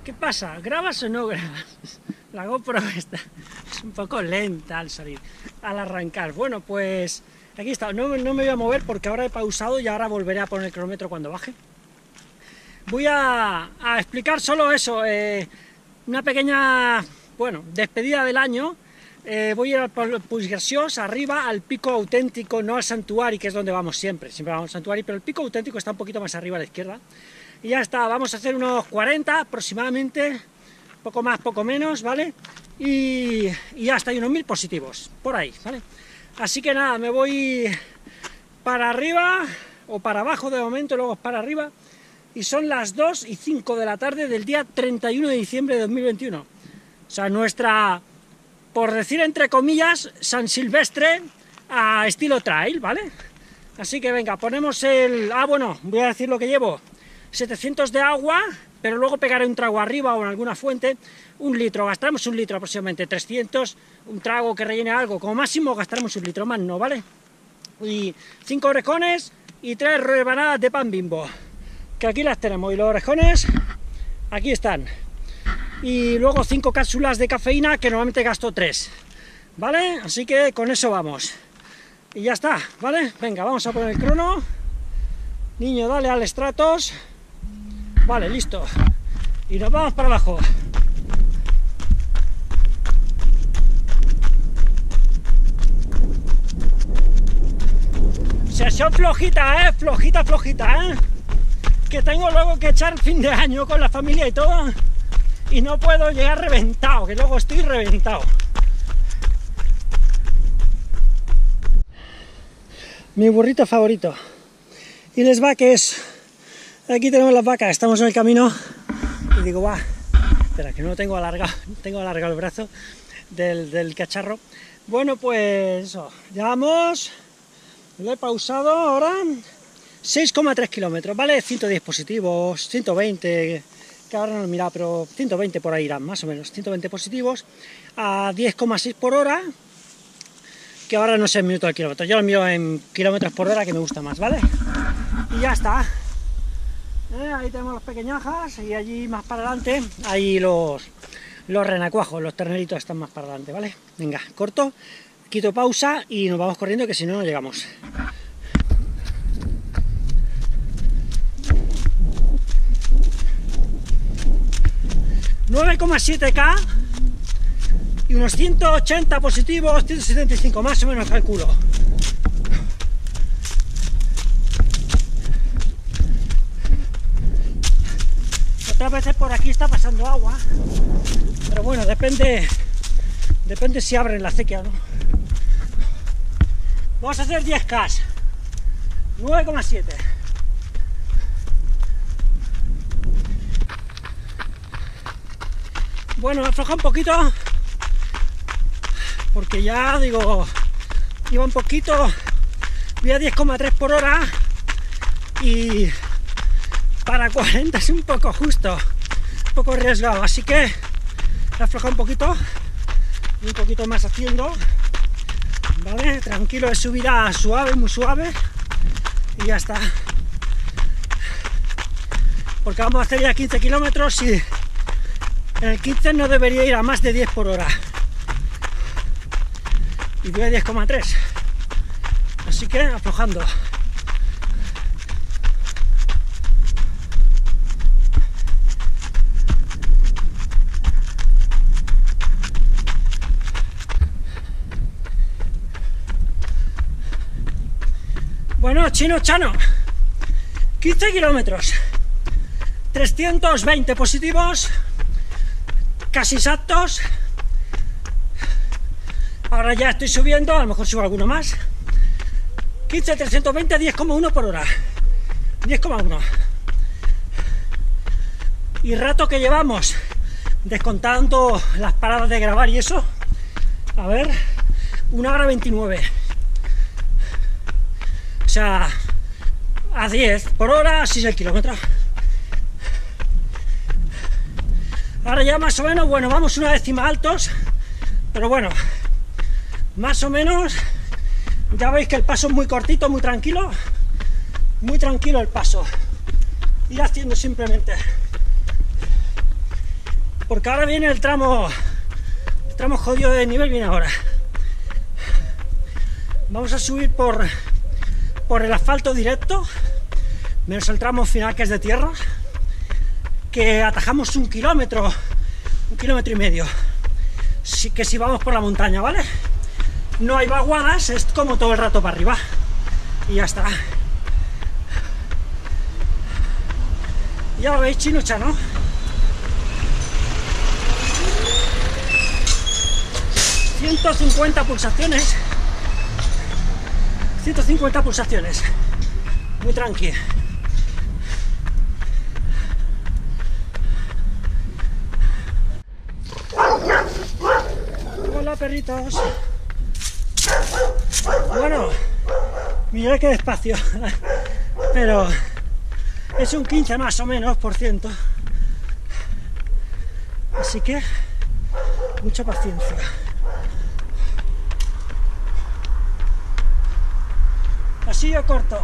¿Qué pasa? ¿Grabas o no grabas? La GoPro está es un poco lenta al salir, al arrancar. Bueno, pues aquí está. No me voy a mover porque ahora he pausado y ahora volveré a poner el cronómetro cuando baje. Voy a explicar solo eso, una pequeña, bueno, despedida del año. Voy a ir al Puig Graciós, arriba, al pico auténtico, no al santuario, que es donde vamos siempre vamos al santuario, pero el pico auténtico está un poquito más arriba a la izquierda. Y ya está, vamos a hacer unos 40 aproximadamente, poco más, poco menos, ¿vale? Y ya está, hay unos 1000 positivos, por ahí, ¿vale? Así que nada, me voy para arriba, o para abajo de momento, luego para arriba, y son las 2:05 de la tarde del día 31 de diciembre de 2021. O sea, nuestra, por decir entre comillas, San Silvestre a estilo trail, ¿vale? Así que venga, ponemos el... Ah, bueno, voy a decir lo que llevo. 700 de agua, pero luego pegaré un trago arriba o en alguna fuente, 1 litro, gastaremos 1 litro aproximadamente, 300, un trago que rellene algo, como máximo gastaremos 1 litro, más no, ¿vale? Y 5 orejones y 3 rebanadas de pan Bimbo, que aquí las tenemos, y los orejones, aquí están, y luego 5 cápsulas de cafeína, que normalmente gasto 3, ¿vale? Así que con eso vamos, y ya está, ¿vale? Venga, vamos a poner el crono, niño, dale al Stratos. Vale, listo. Y nos vamos para abajo. Sesión flojita, flojita, que tengo luego que echar fin de año con la familia y todo, y no puedo llegar reventado, que luego estoy reventado. Mi burrito favorito. Y les va que es... Aquí tenemos las vacas, estamos en el camino y digo, va, espera, que no tengo alargado, el brazo del cacharro. Bueno, pues eso, llevamos, lo he pausado ahora, 6,3 kilómetros, ¿vale? 110 positivos, 120, que ahora no lo he mirado, pero 120 por ahí irán, más o menos, 120 positivos, a 10,6 por hora, que ahora no sé en minutos al kilómetro, yo lo miro en kilómetros por hora, que me gusta más, ¿vale? Y ya está. Ahí tenemos las pequeñajas y allí más para adelante, ahí los renacuajos, los terneritos están más para adelante, ¿vale? Venga, corto, quito pausa y nos vamos corriendo, que si no, no llegamos. ...9,7K... y unos 180 positivos, 175 más o menos calculo. Otras veces por aquí está pasando agua, pero bueno, depende si abren la acequia o no. Vamos a hacer 10K, 9,7. Bueno, afloja un poquito, porque ya digo, iba un poquito, voy a 10,3 por hora, y para 40 es un poco justo, un poco arriesgado, así que afloja un poquito, y un poquito más haciendo, ¿vale? Tranquilo, de subida suave, muy suave, y ya está. Porque vamos a hacer ya 15 kilómetros y en el 15 no debería ir a más de 10 por hora. Y voy a 10,3. Así que aflojando. Bueno, chano, 15 kilómetros, 320 positivos, casi exactos. Ahora ya estoy subiendo, a lo mejor subo alguno más. 15, 320, 10,1 por hora, 10,1. Y rato que llevamos, descontando las paradas de grabar y eso, a ver, 1 hora 29. O sea, a 10 por hora, 6 el kilómetro. Ahora ya más o menos, bueno, vamos una décima altos, pero bueno, más o menos, ya veis que el paso es muy cortito, muy tranquilo el paso. Ir haciendo simplemente. porque ahora viene el tramo jodido de nivel, viene ahora. Vamos a subir por el asfalto directo, menos el tramo final que es de tierra, que atajamos 1 kilómetro, 1,5 kilómetros. Sí que si vamos por la montaña, ¿vale? No hay vaguadas, es como todo el rato para arriba. Y ya está. Ya lo veis, chinucha, ¿no? ...150 pulsaciones. 150 pulsaciones. Muy tranqui. Hola, perritos. Bueno, mirad qué despacio, pero es un 15 más o menos por ciento, así que mucha paciencia. Así yo corto.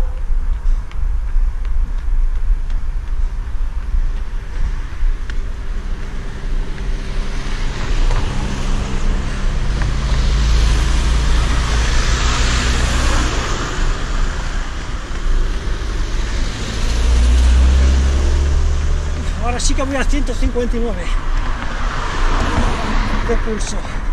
Ahora sí que voy a 159 de pulso.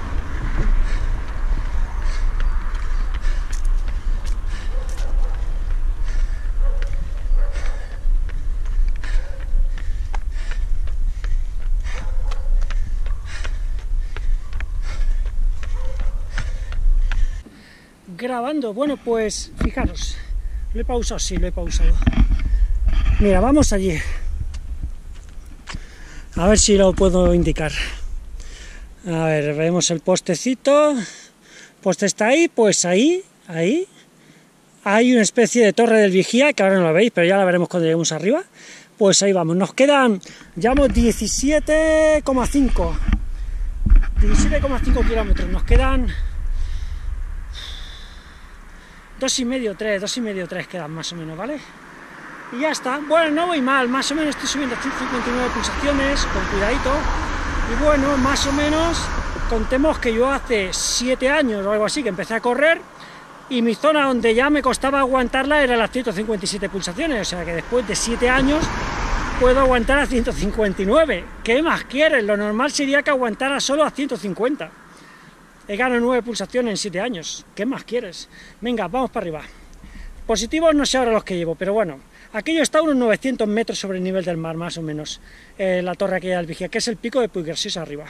Grabando, bueno, pues fijaros, lo he pausado, sí, lo he pausado. Mira, vamos allí. A ver si lo puedo indicar. A ver, vemos el postecito. El poste está ahí, pues ahí. Hay una especie de torre del vigía, que ahora no la veis, pero ya la veremos cuando lleguemos arriba. Pues ahí vamos. Nos quedan, llevamos 17,5. 17,5 kilómetros. Nos quedan 2,5, 3 quedan más o menos, ¿vale? Y ya está. Bueno, no voy mal, más o menos estoy subiendo a 159 pulsaciones, con cuidadito. Y bueno, más o menos, contemos que yo hace 7 años o algo así que empecé a correr, y mi zona donde ya me costaba aguantarla era las 157 pulsaciones, o sea que después de 7 años puedo aguantar a 159. ¿Qué más quieres? Lo normal sería que aguantara solo a 150. He ganado 9 pulsaciones en 7 años. ¿Qué más quieres? Venga, vamos para arriba. Positivos no sé ahora los que llevo, pero bueno. Aquello está a unos 900 metros sobre el nivel del mar, más o menos. La torre aquella del vigía, que es el pico de Puiggròs arriba.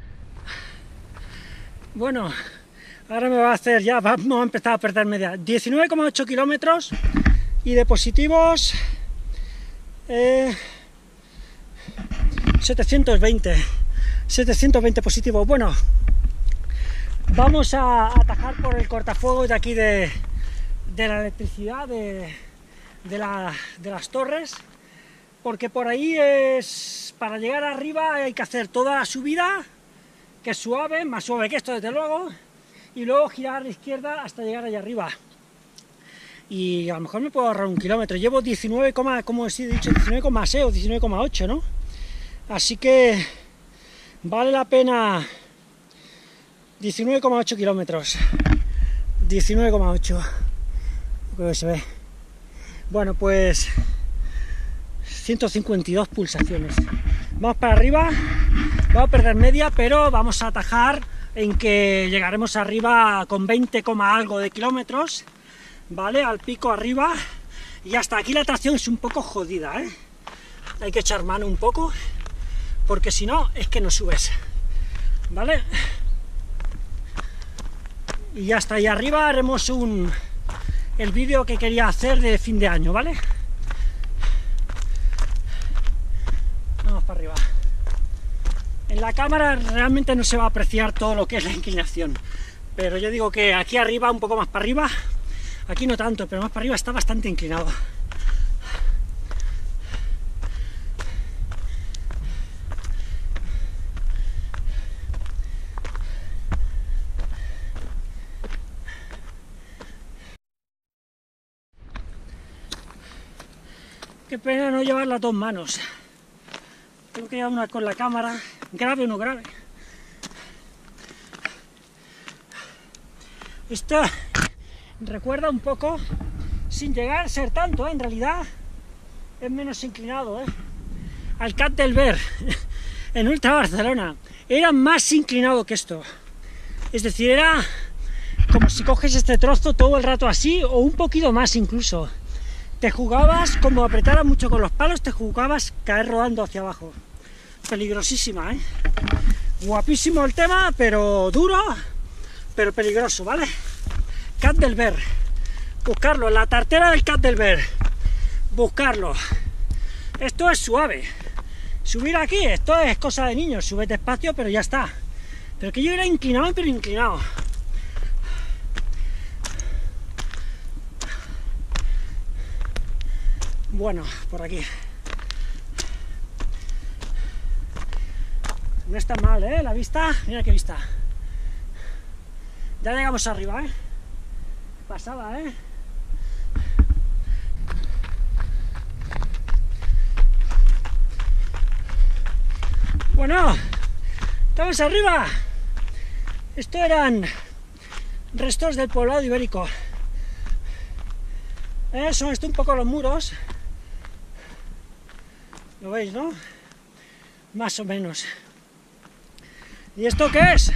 Bueno, ahora me va a hacer ya, vamos a empezar a perder media. 19,8 kilómetros y de positivos 720 positivos. Bueno, vamos a atajar por el cortafuegos de aquí de la electricidad, de las torres, porque por ahí es, para llegar arriba hay que hacer toda la subida, que es suave, más suave que esto desde luego, y luego girar a la izquierda hasta llegar allá arriba. Y a lo mejor me puedo ahorrar 1 kilómetro. Llevo 19, como os he dicho, 19,6 o 19,8, ¿no? Así que vale la pena. 19,8 kilómetros. 19,8. Creo que se ve. Bueno, pues 152 pulsaciones. Vamos para arriba, vamos a perder media, pero vamos a atajar en que llegaremos arriba con 20, algo de kilómetros, ¿vale? Al pico arriba, y hasta aquí la tracción es un poco jodida, ¿eh? Hay que echar mano un poco, porque si no, es que no subes, ¿vale? Y ya está, ahí arriba haremos el vídeo que quería hacer de fin de año, ¿vale? Vamos para arriba. En la cámara realmente no se va a apreciar todo lo que es la inclinación, pero yo digo que aquí arriba, un poco más para arriba, aquí no tanto, pero más para arriba está bastante inclinado. Qué pena no llevar las dos manos. Tengo que llevar una con la cámara, grave o no grave. Esto recuerda un poco, sin llegar a ser tanto, en realidad es menos inclinado, al Cap del Ver, en Ultra Barcelona. Era más inclinado que esto. Es decir, era como si coges este trozo todo el rato así, o un poquito más incluso. Te jugabas, como apretaras mucho con los palos, te jugabas caer rodando hacia abajo. Peligrosísima, Guapísimo el tema, pero duro, pero peligroso, ¿vale? Cap del Ver. Buscarlo, la tartera del Cap del Ver. Buscarlo. Esto es suave. Subir aquí, esto es cosa de niños. Sube despacio, pero ya está. Pero que yo era inclinado, pero inclinado. Bueno, por aquí. No está mal, la vista. Mira qué vista. Ya llegamos arriba, Pasada, Bueno, estamos arriba. Esto eran restos del poblado ibérico. Son esto un poco los muros. ¿Lo veis, no? Más o menos. ¿Y esto qué es?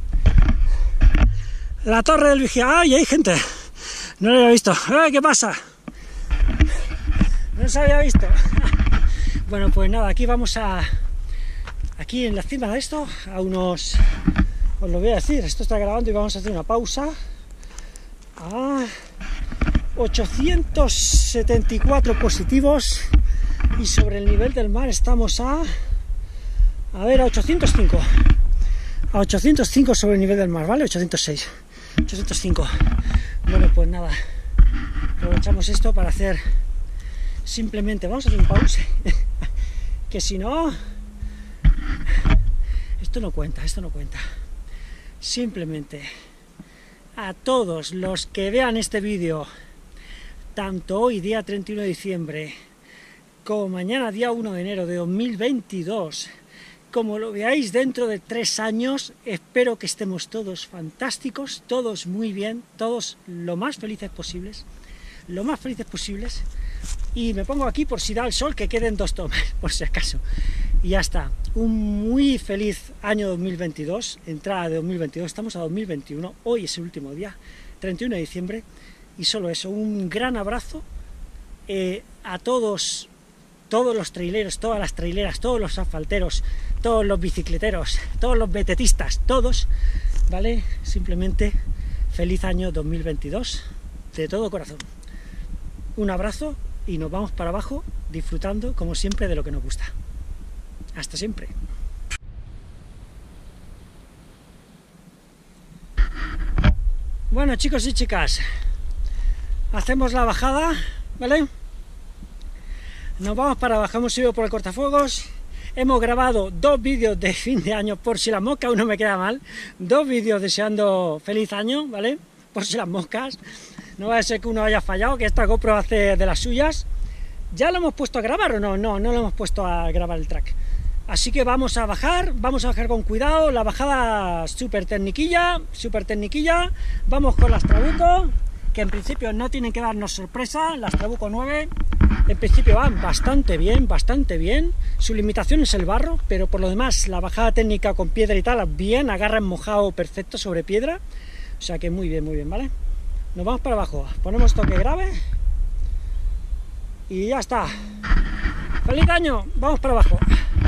La torre del vigía. ¡Ay, hay gente! No lo había visto. ¡Ay, qué pasa! No se había visto. Bueno, pues nada, aquí vamos a... Aquí en la cima de esto, a unos... Os lo voy a decir, esto está grabando y vamos a hacer una pausa. A 874 positivos y sobre el nivel del mar estamos a ver, a 805. A 805 sobre el nivel del mar, ¿vale? 806. 805. Bueno, pues nada, aprovechamos esto para hacer simplemente, vamos a hacer un pause, que si no, esto no cuenta, simplemente a todos los que vean este vídeo, tanto hoy día 31 de diciembre, como mañana día 1 de enero de 2022, como lo veáis dentro de 3 años, espero que estemos todos fantásticos, todos muy bien, todos lo más felices posibles, y me pongo aquí por si da el sol que queden 2 tomas, por si acaso, y ya está. Un muy feliz año 2022, entrada de 2022, estamos a 2021, hoy es el último día, 31 de diciembre, y solo eso, un gran abrazo a todos los traileros, todas las traileras, todos los asfalteros, todos los bicicleteros, todos los betetistas, todos, ¿vale? Simplemente feliz año 2022, de todo corazón. Un abrazo y nos vamos para abajo disfrutando, como siempre, de lo que nos gusta. Hasta siempre. Bueno, chicos y chicas, hacemos la bajada, ¿vale? Nos vamos para abajo, hemos ido por el cortafuegos, hemos grabado 2 vídeos de fin de año, por si las moscas, uno me queda mal, 2 vídeos deseando feliz año, ¿vale? Por si las moscas, no va a ser que uno haya fallado, que esta GoPro hace de las suyas. ¿Ya lo hemos puesto a grabar o no? No, no lo hemos puesto a grabar el track. Así que vamos a bajar con cuidado, la bajada súper tecniquilla, vamos con las Trabuco, que en principio no tienen que darnos sorpresa, las Trabuco 9, en principio van bastante bien, su limitación es el barro, pero por lo demás la bajada técnica con piedra y tal, bien, agarra en mojado perfecto sobre piedra, o sea que muy bien, ¿vale? Nos vamos para abajo, ponemos toque grave y ya está. ¡Feliz año! Vamos para abajo.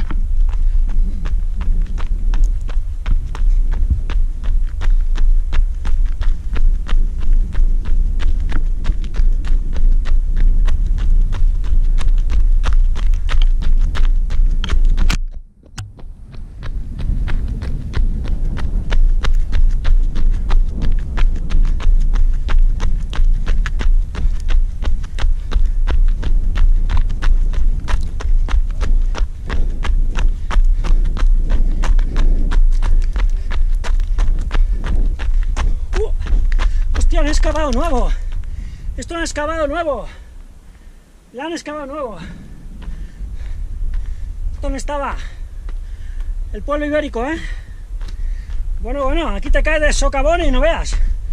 ¡Hostia, han excavado nuevo! Esto lo han excavado nuevo. La han excavado nuevo. ¿Dónde estaba? El pueblo ibérico, ¿eh? Bueno, aquí te caes de socavón y no veas.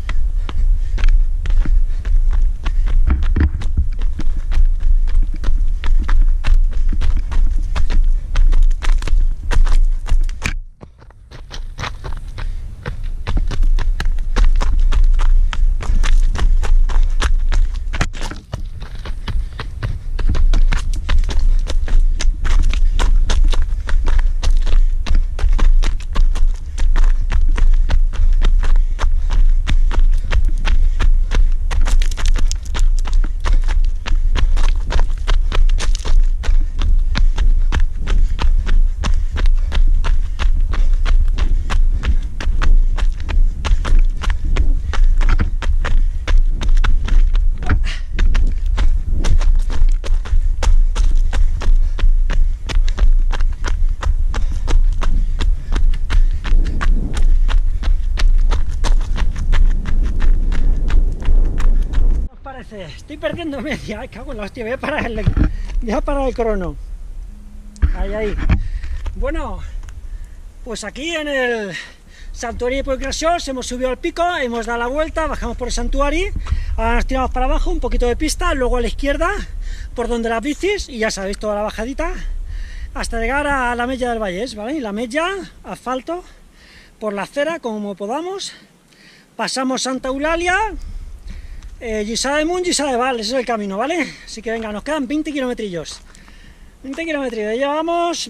Estoy perdiendo media, ay, cago en la hostia, voy a parar el crono. Ahí. Bueno, pues aquí en el Santuari de Puiggròs hemos subido al pico, hemos dado la vuelta, bajamos por el santuari, ahora nos tiramos para abajo, un poquito de pista, luego a la izquierda, por donde las bicis, y ya sabéis, toda la bajadita, hasta llegar a la Mella del Vallès, ¿vale? Y la Mella, asfalto, por la acera, como podamos, pasamos Santa Eulàlia, Lliçà d'Amunt, Lliçà de Val, ese es el camino, ¿vale? Así que venga, nos quedan 20 kilometrillos. 20 kilometrillos, llevamos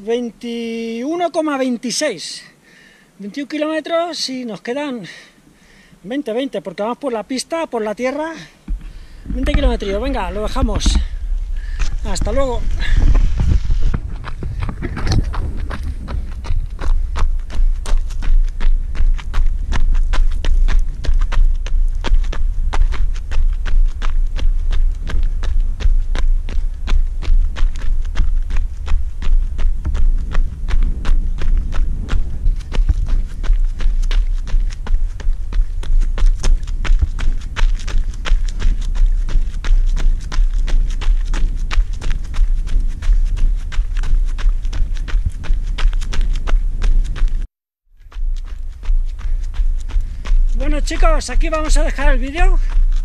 21,26. 21 kilómetros y nos quedan 20, porque vamos por la pista, por la tierra. 20 kilometrillos, venga, lo dejamos. Hasta luego. Bueno chicos, aquí vamos a dejar el vídeo.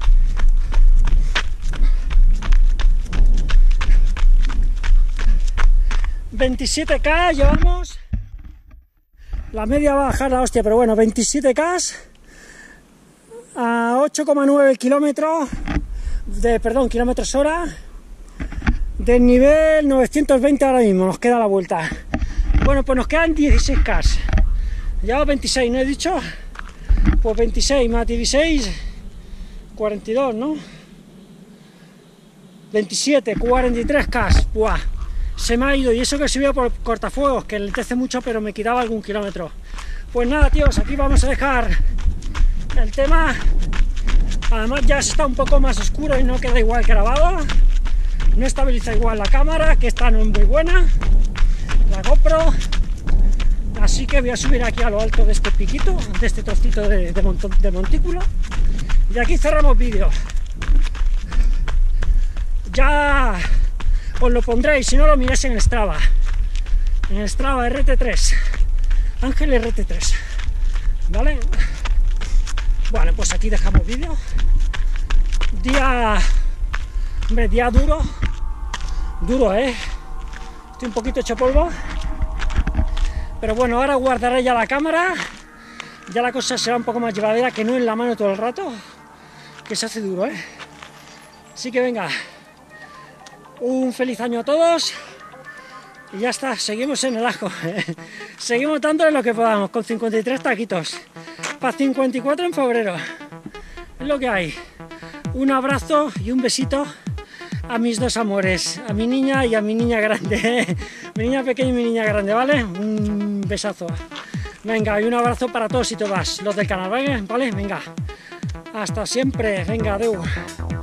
$27K llevamos. La media va a bajar la hostia, pero bueno, 27K a 8,9 kilómetros kilómetros hora, del nivel 920 ahora mismo, nos queda la vuelta. Bueno, pues nos quedan 16K. Llevamos 26, ¿no he dicho? Pues 26 más 16, 42, ¿no? 27, 43K. Buah, se me ha ido, y eso que subió por cortafuegos, que lentece mucho, pero me quitaba algún kilómetro. Pues nada, tíos, aquí vamos a dejar el tema. Además ya está un poco más oscuro y no queda igual grabado. No estabiliza igual la cámara, que esta no es muy buena, la GoPro. Así que voy a subir aquí a lo alto de este piquito, de este trocito de montículo, y aquí cerramos vídeo. Ya os lo pondréis, si no lo miréis en Strava. En Strava RT3, Ángel RT3, ¿vale? Bueno, pues aquí dejamos vídeo. Día duro, estoy un poquito hecho polvo. Pero bueno, ahora guardaré ya la cámara, ya la cosa será un poco más llevadera, que no en la mano todo el rato, que se hace duro, ¿eh? Así que venga, un feliz año a todos, y ya está, seguimos en el ajo, seguimos dándole lo que podamos, con 53 taquitos, para 54 en febrero, es lo que hay. Un abrazo y un besito a mis dos amores, a mi niña y a mi niña grande, mi niña pequeña y mi niña grande, ¿vale? Un besazo. Venga, y un abrazo para todos y todas los del canal, ¿vale? Venga, hasta siempre, venga, adeu.